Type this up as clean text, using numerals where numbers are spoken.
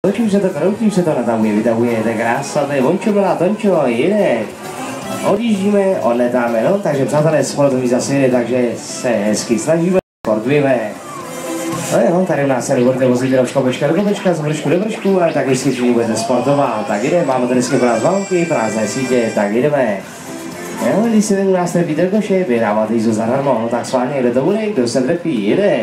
Kroutím se to, vytahuje, tak krása, to je Vončo, byla Tončo, jede. Odjíždíme, odletáme, no, takže přátelé, sportovní zase jede, takže se hezky snažíme, sportujeme. No jo, tady u nás se budete vozit do kopečka do kopečka, z vršku do vršku, ale tak jistě všichni budete sportovat. Tak jdeme, máme tady dneska pro nás války, prázdné sítě, tak jdeme. Jo, když se u nás trefí Drkoše, vyhrávat jízdu zadarmo, no tak sválně, kde to bude, kdo se trefí, jede.